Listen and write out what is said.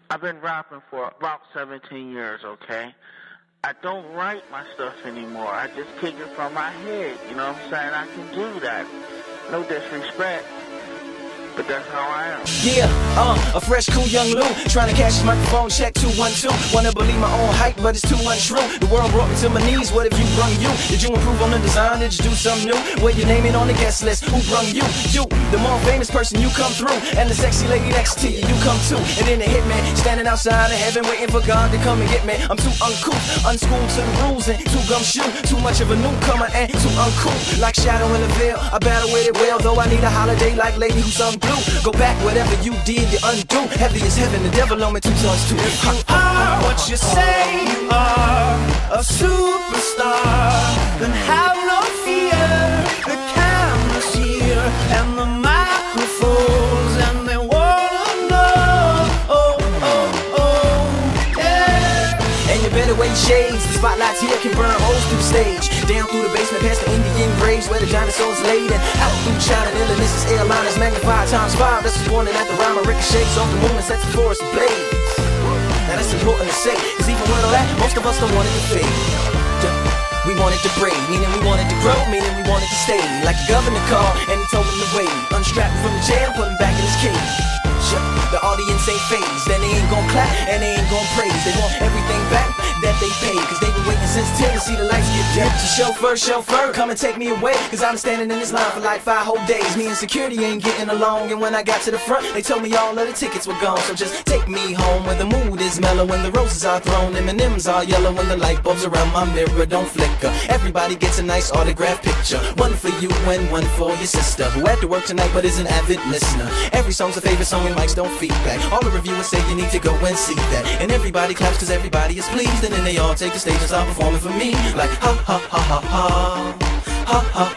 I've been rapping for about 17 years, okay? I don't write my stuff anymore. I just kick it from my head, you know what I'm saying? I can do that. No disrespect, but that's how I am. Yeah, a fresh, cool young Lou, trying to catch his microphone, check 212. Wanna believe my own hype, but it's too untrue. The world brought me to my knees, what have you brung you? Did you improve on the design, did you do something new? Where your name ain't on the guest list, who brung you? You, the more famous person, you come through. And the sexy lady next to you, you come too. And then the hitman, standing outside of heaven, waiting for God to come and get me. I'm too uncouth, unschooled to the rules, and too gumshoe. Too much of a newcomer and too uncool. Like shadow in the veil, I battle with it well, though I need a holiday like lady who's blue. Go back, whatever you did, you undo. Heavy as heaven, the devil on me 2 tons too. If you are what you say you are, a superstar, then have no fear. The camera's here and the microphones, and they wanna know. Oh, oh, oh, yeah. And you better wear your shades. The spotlights here can burn holes through the stage. Down through the basement past the Indian graves where the dinosaurs laid. And out through China, Illinois, airliners magnified ×5. That's what's born at the rhyme of ricochets off the moon and sets the forest ablaze. Now that's important to say, cause even with all that, most of us don't want it to fade. We want it to break, meaning we want it to grow, meaning we want it to stay. Like the governor called and he told him to wait. Unstrap him from the jail, put him back in his cage. The audience ain't phased, then they ain't gon' clap and they ain't gon' praise. They want everything back that they paid, cause they been waiting since 10 to see the lights get dim. So chauffeur, come and take me away, cause I've been standing in this line for like 5 whole days. Me and security ain't getting along, and when I got to the front, they told me all of the tickets were gone. So just take me home where the mood is mellow, when the roses are thrown, M&M's are yellow, when the light bulbs around my mirror don't flicker. Everybody gets a nice autograph picture, one for you and one for your sister, who had to work tonight but is an avid listener. Every song's a favorite song and mics don't feedback. All the reviewers say you need to go and see that. And everybody claps cause everybody is pleased. And then they all take the stage and start performing for me. Like ha ha ha ha ha, ha ha